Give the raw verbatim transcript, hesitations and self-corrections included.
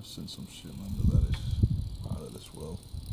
send some shit under that is out of this well.